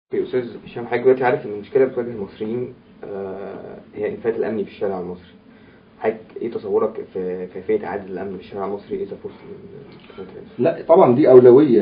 يا أستاذ هشام، حضرتك دلوقتي عارف إن المشكلة بتواجه المصريين هي الانفلات الأمني في الشارع المصري. حضرتك إيه تصورك في كيفية إعادة الأمن في الشارع المصري إذا فرصة لا طبعا دي أولوية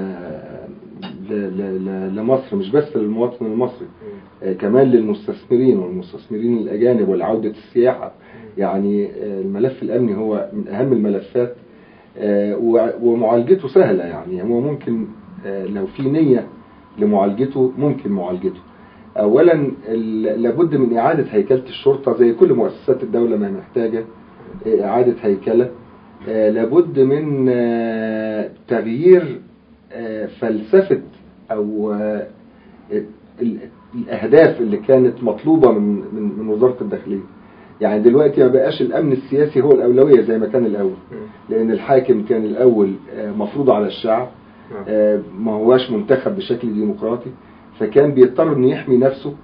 لمصر، مش بس للمواطن المصري، كمان للمستثمرين والمستثمرين الأجانب والعودة السياحة. يعني الملف الأمني هو من أهم الملفات، ومعالجته سهلة. يعني هو ممكن لو في نية لمعالجته ممكن معالجته. أولا لابد من إعادة هيكلة الشرطة زي كل مؤسسات الدولة ما محتاجة إعادة هيكلة. لابد من تغيير فلسفة أو الأهداف اللي كانت مطلوبة من وزارة الداخلية. يعني دلوقتي ما بقاش الأمن السياسي هو الأولوية زي ما كان الأول، لأن الحاكم كان الأول مفروض على الشعب، ما هواش منتخب بشكل ديمقراطي، فكان بيضطر انه يحمي نفسه،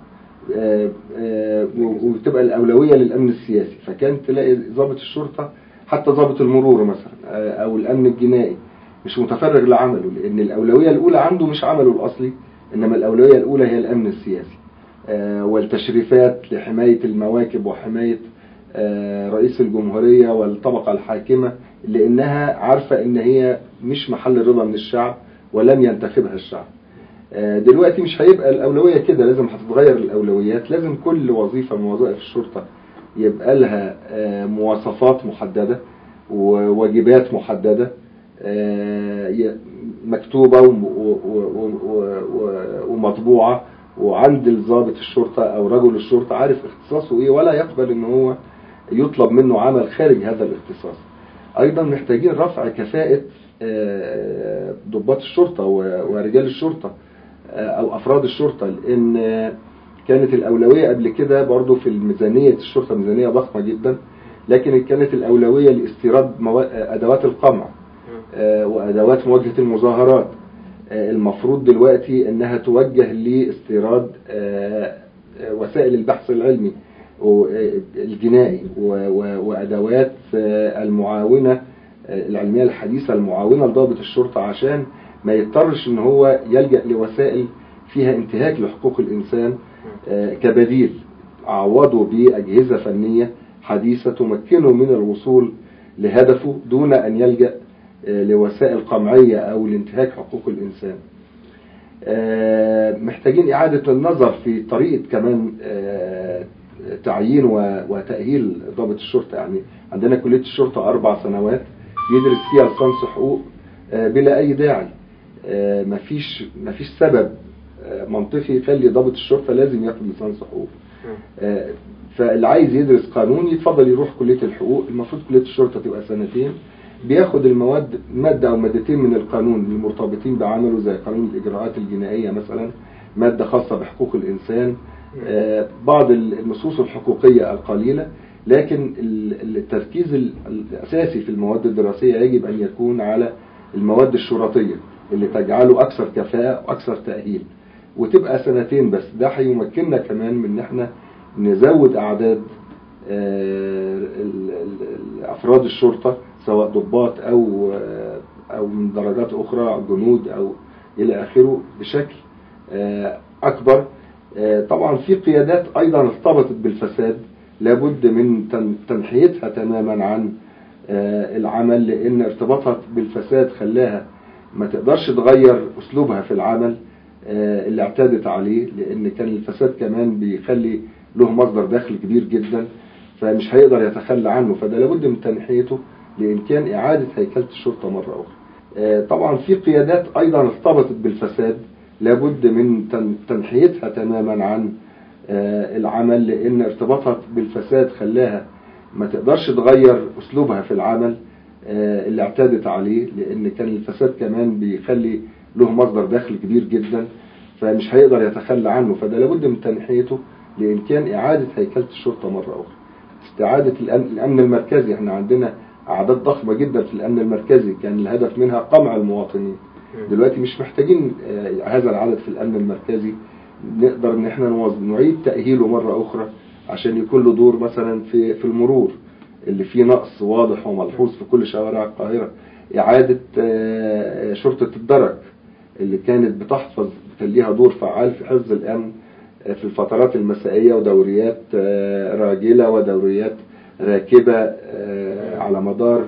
وتبقى الأولوية للأمن السياسي. فكان تلاقي ضابط الشرطة حتى ضابط المرور مثلا أو الأمن الجنائي مش متفرغ لعمله، لأن الأولوية الأولى عنده مش عمله الأصلي، إنما الأولوية الأولى هي الأمن السياسي والتشريفات لحماية المواكب وحماية رئيس الجمهورية والطبقة الحاكمة، لأنها عارفة إن هي مش محل رضا من الشعب ولم ينتخبها الشعب. دلوقتي مش هيبقى الأولوية كده، لازم هتتغير الأولويات. لازم كل وظيفة من وظائف الشرطة يبقى لها مواصفات محددة وواجبات محددة مكتوبة ومطبوعة، وعند الضابط الشرطة أو رجل الشرطة عارف اختصاصه إيه، ولا يقبل إن هو يطلب منه عمل خارج هذا الاختصاص. أيضا محتاجين رفع كفاءة ضباط الشرطة ورجال الشرطة أو أفراد الشرطة، لأن كانت الأولوية قبل كده برضو في الميزانية الشرطة ميزانية ضخمة جدا، لكن كانت الأولوية لاستيراد أدوات القمع وأدوات مواجهة المظاهرات. المفروض دلوقتي أنها توجه لاستيراد وسائل البحث العلمي الجنائي وأدوات المعاونة العلمية الحديثة المعاونة لضابط الشرطة، عشان ما يضطرش ان هو يلجأ لوسائل فيها انتهاك لحقوق الإنسان كبديل. عوضه بأجهزة فنية حديثة تمكنه من الوصول لهدفه دون أن يلجأ لوسائل قمعية أو لانتهاك حقوق الإنسان. محتاجين إعادة النظر في طريقة كمان تعيين وتأهيل ضابط الشرطة. يعني عندنا كلية الشرطة 4 سنوات يدرس فيها لصنص حقوق بلا أي داعي. مفيش سبب منطقي يخلي ضابط الشرطة لازم ياخد لصنص حقوق. فاللي عايز يدرس قانون يتفضل يروح كلية الحقوق. المفروض كلية الشرطة تبقى 2 سنين، بياخد مادة أو مادتين من القانون المرتبطين بعمله، زي قانون الإجراءات الجنائية مثلا، مادة خاصة بحقوق الإنسان، بعض النصوص الحقوقية القليلة. لكن التركيز الأساسي في المواد الدراسية يجب أن يكون على المواد الشرطية اللي تجعله أكثر كفاءة وأكثر تأهيل، وتبقى 2 سنين بس. ده هيمكننا كمان من ان احنا نزود أعداد أفراد الشرطة، سواء ضباط أو من درجات أخرى جنود أو إلى آخره، بشكل أكبر. طبعا في قيادات أيضا ارتبطت بالفساد لابد من تنحيتها تماما عن العمل، لأن ارتباطها بالفساد خلاها ما تقدرش تغير أسلوبها في العمل اللي اعتادت عليه، لأن كان الفساد كمان بيخلي له مصدر دخل كبير جدا، فمش هيقدر يتخلى عنه. فده لابد من تنحيته لإمكان إعادة هيكلة الشرطة مرة أخرى. طبعا في قيادات أيضا ارتبطت بالفساد لابد من تنحيتها تماما عن العمل، لأن ارتباطها بالفساد خلاها ما تقدرش تغير أسلوبها في العمل اللي اعتادت عليه، لأن كان الفساد كمان بيخلي له مصدر دخل كبير جدا، فمش هيقدر يتخلى عنه. فده لابد من تنحيته لإمكان إعادة هيكلة الشرطة مرة أخرى. استعادة الأمن المركزي، احنا عندنا أعداد ضخمة جدا في الأمن المركزي كان الهدف منها قمع المواطنين. دلوقتي مش محتاجين هذا العدد في الأمن المركزي، نقدر ان احنا نعيد تأهيله مرة أخرى عشان يكون له دور مثلا في المرور اللي فيه نقص واضح وملحوظ في كل شوارع القاهرة. إعادة شرطة الدرك اللي كانت كان ليها دور فعال في حفظ الأمن في الفترات المسائية، ودوريات راجلة ودوريات راكبة على مدار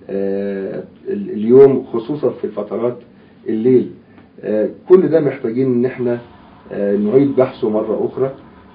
اليوم، خصوصا في فترات الليل. كل ده محتاجين ان احنا نعيد بحثه مرة أخرى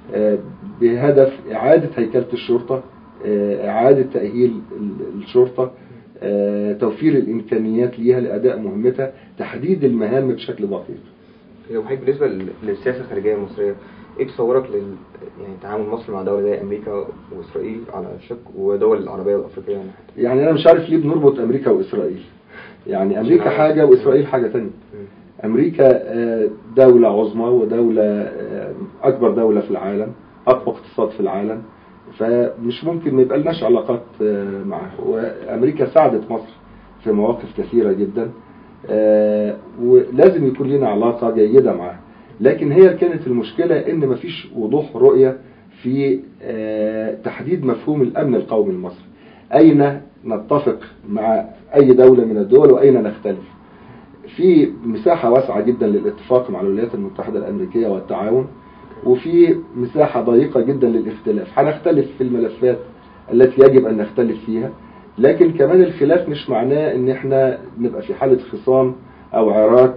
بهدف إعادة هيكلة الشرطة، إعادة تأهيل الشرطة، توفير الإمكانيات ليها لأداء مهمتها، تحديد المهام بشكل دقيق. لو حضرتك بالنسبة للسياسة الخارجية المصرية، ايه تصورك يعني تعامل مصر مع دولة زي أمريكا وإسرائيل على شق، ودول العربية والأفريقية؟ يعني أنا مش عارف ليه بنربط أمريكا وإسرائيل. يعني أمريكا حاجة وإسرائيل حاجة تانية. أمريكا دولة عظمى، ودولة أكبر دولة في العالم، أقوى اقتصاد في العالم، فمش ممكن ما يبقى لناش علاقات معها. وأمريكا ساعدت مصر في مواقف كثيرة جدا، ولازم يكون لنا علاقة جيدة معها. لكن هي كانت المشكلة إن مفيش وضوح رؤية في تحديد مفهوم الأمن القومي المصري. أين نتفق مع أي دولة من الدول وأين نختلف؟ في مساحة واسعة جدا للاتفاق مع الولايات المتحدة الأمريكية والتعاون، وفي مساحة ضيقة جدا للاختلاف. هنختلف في الملفات التي يجب أن نختلف فيها، لكن كمان الخلاف مش معناه ان احنا نبقى في حالة خصام او عراك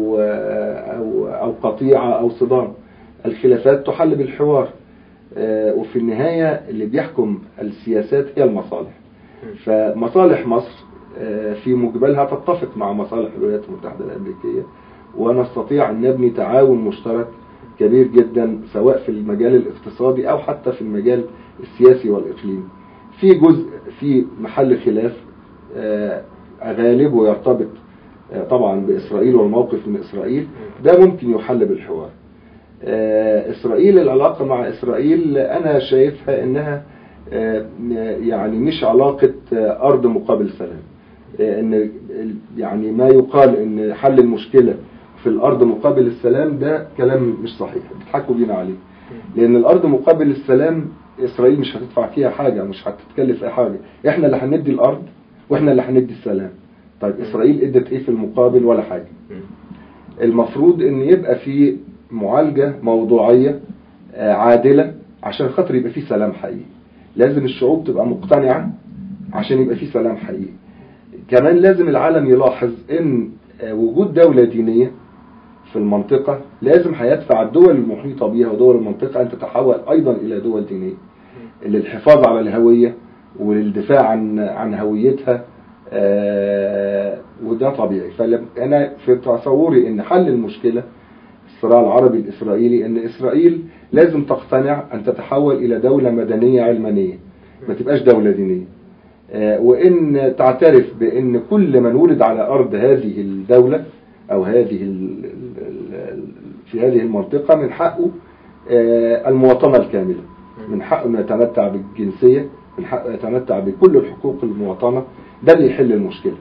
او قطيعة او صدام. الخلافات تحل بالحوار، وفي النهاية اللي بيحكم السياسات هي المصالح. فمصالح مصر في مقبلها تتفق مع مصالح الولايات المتحدة الأمريكية، ونستطيع أن نبني تعاون مشترك كبير جدا، سواء في المجال الاقتصادي أو حتى في المجال السياسي والإقليمي. في جزء في محل خلاف غالبه يرتبط طبعا بإسرائيل والموقف من إسرائيل، ده ممكن يحل بالحوار. إسرائيل، العلاقة مع إسرائيل أنا شايفها إنها يعني مش علاقة أرض مقابل سلام. إن يعني ما يقال إن حل المشكلة في الأرض مقابل السلام ده كلام مش صحيح، بيضحكوا بينا عليه. لأن الأرض مقابل السلام إسرائيل مش هتدفع فيها حاجة، مش هتتكلف أي حاجة، إحنا اللي هندي الأرض وإحنا اللي هندي السلام. طيب إسرائيل ادت إيه في المقابل؟ ولا حاجة. المفروض إن يبقى في معالجة موضوعية عادلة عشان خاطر يبقى في سلام حقيقي. لازم الشعوب تبقى مقتنعة عشان يبقى في سلام حقيقي. كمان لازم العالم يلاحظ ان وجود دولة دينية في المنطقة لازم هيدفع الدول المحيطة بها ودول المنطقة ان تتحول ايضا الى دول دينية للحفاظ على الهوية وللدفاع عن هويتها، وده طبيعي. فانا في تصوري ان حل المشكلة الصراع العربي الإسرائيلي ان إسرائيل لازم تقتنع ان تتحول الى دولة مدنية علمانية، ما تبقاش دولة دينية، وإن تعترف بأن كل من ولد على أرض هذه الدولة أو في هذه المنطقة من حقه المواطنة الكاملة، من حقه أن يتمتع بالجنسية، من حقه يتمتع بكل الحقوق المواطنة. ده اللي يحل المشكلة.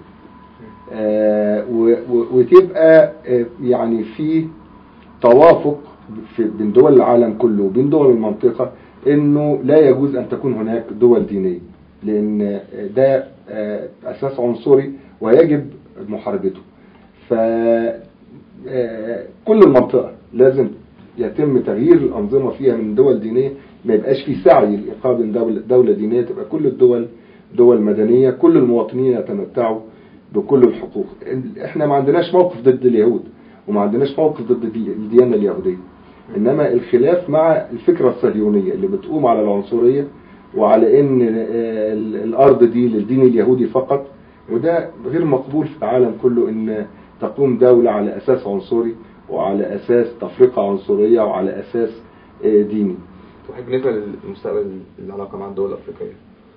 وتبقى يعني في توافق بين دول العالم كله وبين دول المنطقة إنه لا يجوز أن تكون هناك دول دينية، لأن ده أساس عنصري ويجب محاربته. فكل المنطقة لازم يتم تغيير الأنظمة فيها من دول دينية، ما يبقاش في سعي لإقامة دولة دينية، تبقى كل الدول دول مدنية، كل المواطنين يتمتعوا بكل الحقوق. احنا ما عندناش موقف ضد اليهود وما عندناش موقف ضد الديانة اليهودية، إنما الخلاف مع الفكرة الصهيونية اللي بتقوم على العنصرية وعلى ان الارض دي للدين اليهودي فقط، وده غير مقبول في العالم كله ان تقوم دولة على اساس عنصري وعلى اساس تفرقة عنصرية وعلى اساس ديني. بالنسبة للمستقبل العلاقة مع الدول الافريقية،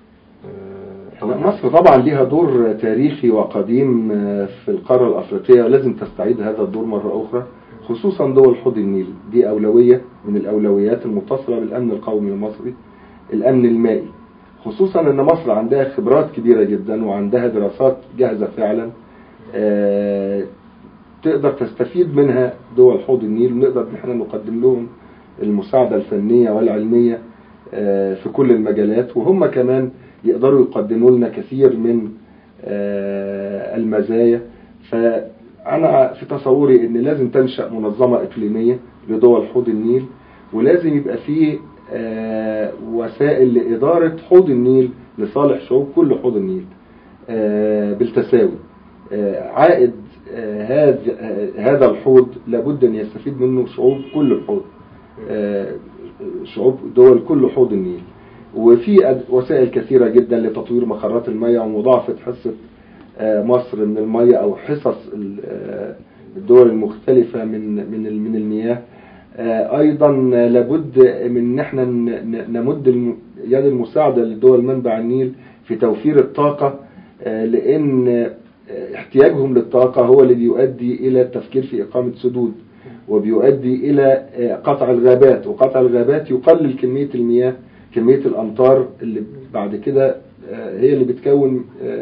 مصر طبعا ليها دور تاريخي وقديم في القارة الافريقية، ولازم تستعيد هذا الدور مرة اخرى، خصوصا دول حوض النيل. دي اولوية من الاولويات المتصلة بالامن القومي المصري، الأمن المائي، خصوصا أن مصر عندها خبرات كبيرة جدا وعندها دراسات جاهزة فعلا تقدر تستفيد منها دول حوض النيل، ونقدر نحن نقدم لهم المساعدة الفنية والعلمية في كل المجالات، وهم كمان يقدروا يقدموا لنا كثير من المزايا. أنا في تصوري إن لازم تنشأ منظمة إقليمية لدول حوض النيل، ولازم يبقى فيه وسائل لإدارة حوض النيل لصالح شعوب كل حوض النيل بالتساوي. عائد هذا الحوض لابد أن يستفيد منه شعوب كل الحوض، شعوب دول كل حوض النيل. وفي وسائل كثيرة جدا لتطوير مخرات المياه ومضاعفة حصة مصر من المياه أو حصص الدول المختلفة من المياه. أيضا لابد من ان احنا نمد يد المساعدة لدول منبع النيل في توفير الطاقة، لأن احتياجهم للطاقة هو اللي بيؤدي إلى التفكير في إقامة سدود، وبيؤدي إلى قطع الغابات، وقطع الغابات يقلل كمية المياه، كمية الأمطار اللي بعد كده هي اللي بتكون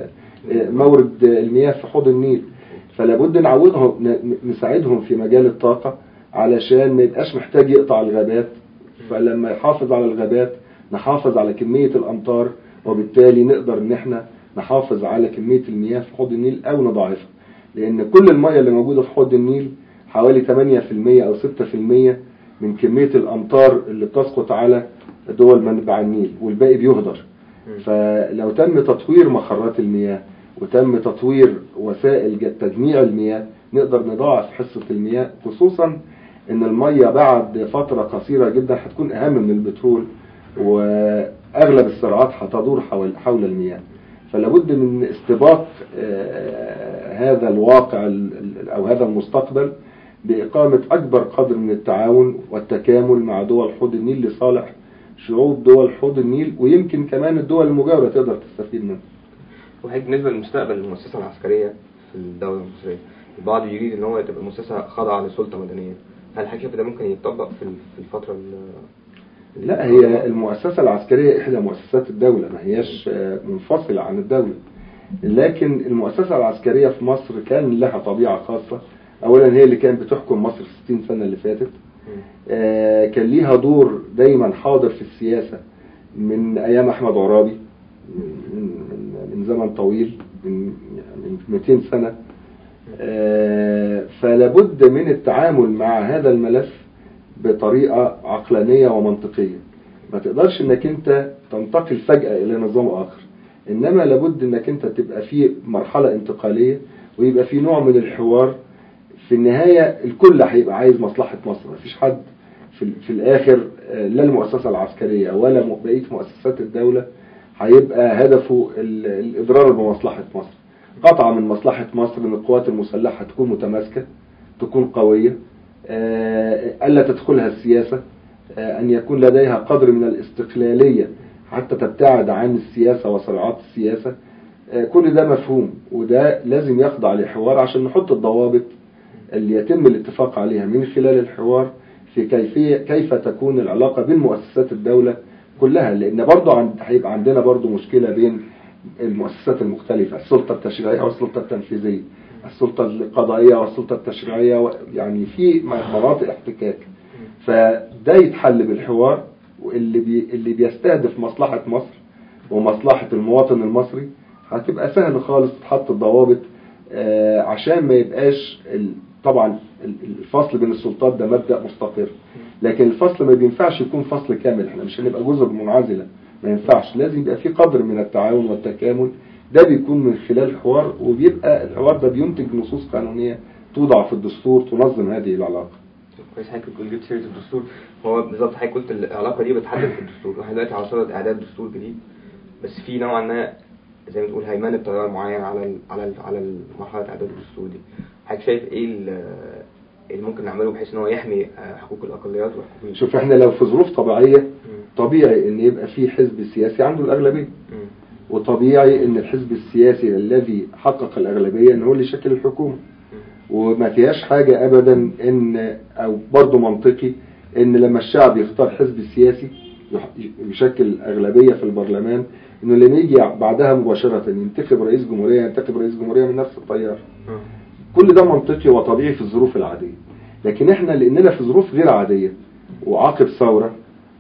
مورد المياه في حوض النيل. فلابد نعوضهم، نساعدهم في مجال الطاقة علشان ما يبقاش محتاج يقطع الغابات. فلما يحافظ على الغابات نحافظ على كمية الأمطار، وبالتالي نقدر ان احنا نحافظ على كمية المياه في حوض النيل او نضاعفها. لان كل المياه اللي موجودة في حوض النيل حوالي 8% او 6% من كمية الأمطار اللي بتسقط على دول منبع النيل، والباقي بيهدر. فلو تم تطوير مخرات المياه وتم تطوير وسائل تجميع المياه نقدر نضاعف حصة المياه، خصوصا ان المياه بعد فترة قصيرة جدا هتكون اهم من البترول، واغلب الصراعات هتدور حول المياه. فلابد من استباق هذا الواقع او هذا المستقبل بإقامة أكبر قدر من التعاون والتكامل مع دول حوض النيل لصالح شعوب دول حوض النيل، ويمكن كمان الدول المجاورة تقدر تستفيد منه. وهيك بالنسبة للمستقبل المؤسسة العسكرية في الدولة المصرية، البعض يريد ان هو تبقى المؤسسة خاضعة لسلطة مدنية. هل حضرتك ده ممكن يتطبق في الفترة لا، هي المؤسسة العسكرية إحدى مؤسسات الدولة، ما هياش منفصلة عن الدولة. لكن المؤسسة العسكرية في مصر كان لها طبيعة خاصة. أولا هي اللي كانت بتحكم مصر 60 سنة اللي فاتت، كان ليها دور دايما حاضر في السياسة من أيام أحمد عرابي، من زمن طويل، من 200 سنة. فلابد من التعامل مع هذا الملف بطريقة عقلانية ومنطقية. ما تقدرش انك انت تنتقل فجأة الى نظام اخر، انما لابد انك انت تبقى في مرحلة انتقالية، ويبقى في نوع من الحوار. في النهاية الكل هيبقى عايز مصلحة مصر، مفيش حد في الاخر، لا المؤسسة العسكرية ولا بقية مؤسسات الدولة هيبقى هدفه الاضرار بمصلحة مصر. قطعا من مصلحة مصر ان القوات المسلحة تكون متماسكة، تكون قوية، ألا تدخلها السياسة، أن يكون لديها قدر من الاستقلالية حتى تبتعد عن السياسة وصراعات السياسة. كل ده مفهوم، وده لازم يخضع لحوار عشان نحط الضوابط اللي يتم الاتفاق عليها من خلال الحوار في كيف تكون العلاقة بين مؤسسات الدولة كلها. لأن برضو هيبقى عندنا برضو مشكلة بين المؤسسات المختلفة، السلطة التشريعية والسلطة التنفيذية، السلطة القضائية والسلطة التشريعية، يعني في مناطق احتكاك. فده يتحل بالحوار، واللي بيستهدف مصلحة مصر ومصلحة المواطن المصري هتبقى سهل خالص تحط الضوابط، عشان ما يبقاش طبعا الفصل بين السلطات ده مبدأ مستقر، لكن الفصل ما بينفعش يكون فصل كامل. احنا مش هنبقى جزر منعزلة، ما ينفعش. لازم يبقى في قدر من التعاون والتكامل، ده بيكون من خلال الحوار، وبيبقى الحوار ده بينتج نصوص قانونية توضع في الدستور تنظم هذه العلاقة. كويس حضرتك جبت سيرة الدستور. هو بالظبط حضرتك قلت العلاقة دي بتحدد في الدستور. احنا دلوقتي على صدد إعداد دستور جديد، بس في نوعا ما زي ما تقول هيمنة تيار معين على مرحلة إعداد الدستور دي. حضرتك شايف ايه اللي ممكن نعمله بحيث ان هو يحمي حقوق الأقليات وحقوق؟ شوف، احنا لو في ظروف طبيعية طبيعي ان يبقى في حزب سياسي عنده الأغلبية، وطبيعي ان الحزب السياسي الذي حقق الأغلبية ان هو اللي يشكل الحكومة. وما فيهاش حاجة ابدا ان، او برضو منطقي ان لما الشعب يختار حزب سياسي يشكل الأغلبية في البرلمان، انه لما يجي بعدها مباشرة ينتخب رئيس جمهورية من نفس التيار. كل ده منطقي وطبيعي في الظروف العادية. لكن احنا لاننا في ظروف غير عادية وعقب ثورة،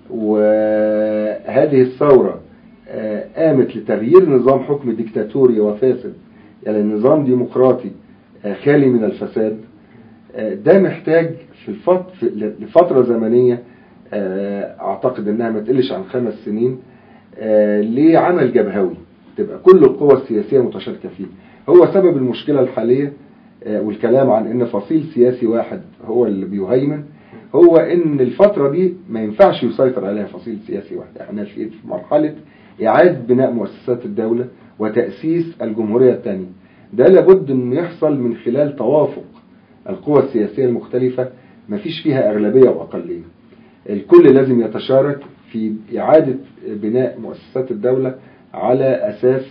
وهذه الثورة قامت لتغيير نظام حكم ديكتاتوري وفاسد، يعني نظام ديمقراطي خالي من الفساد. ده محتاج لفترة زمنية اعتقد انها ما تقلش عن 5 سنين لعمل جبهوي تبقى كل القوى السياسية متشاركة فيه. هو سبب المشكلة الحالية والكلام عن ان فصيل سياسي واحد هو اللي بيهيمن، هو ان الفترة دي ما ينفعش يسيطر عليها فصيل سياسي واحد. احنا في مرحلة اعادة بناء مؤسسات الدولة وتأسيس الجمهورية الثانية. ده لابد ان يحصل من خلال توافق القوى السياسية المختلفة، ما فيش فيها اغلبية واقلية. الكل لازم يتشارك في اعادة بناء مؤسسات الدولة على اساس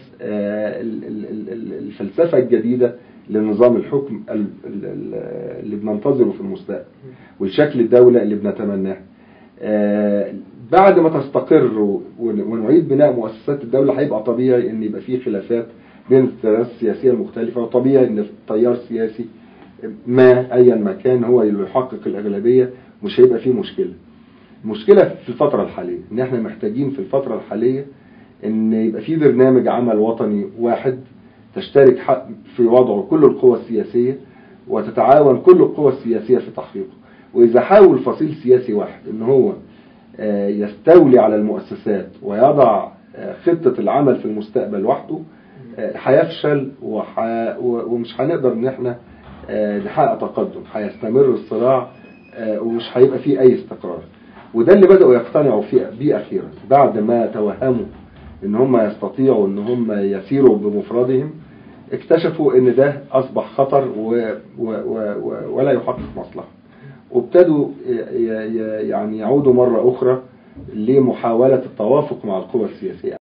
الفلسفة الجديدة لنظام الحكم اللي بننتظره في المستقبل والشكل الدولة اللي بنتمناه. بعد ما تستقر ونعيد بناء مؤسسات الدولة هيبقى طبيعي ان يبقى فيه خلافات بين التيارات السياسية المختلفة، وطبيعي ان التيار السياسي ما ايا ما كان هو اللي يحقق الاغلبية، مش هيبقى فيه مشكلة. المشكلة في الفترة الحالية ان احنا محتاجين في الفترة الحالية ان يبقى فيه برنامج عمل وطني واحد تشترك في وضعه كل القوى السياسية وتتعاون كل القوى السياسية في تحقيقه. وإذا حاول فصيل سياسي واحد إن هو يستولي على المؤسسات ويضع خطة العمل في المستقبل وحده، هيفشل ومش هنقدر إن احنا نحقق تقدم. هيستمر الصراع ومش هيبقى فيه أي استقرار. وده اللي بدأوا يقتنعوا بيه أخيرا بعد ما توهموا إن هم يستطيعوا إن هم يسيروا بمفردهم. اكتشفوا إن ده أصبح خطر ولا يحقق مصلحة، وابتدوا يعني يعودوا مرة أخرى لمحاولة التوافق مع القوى السياسية.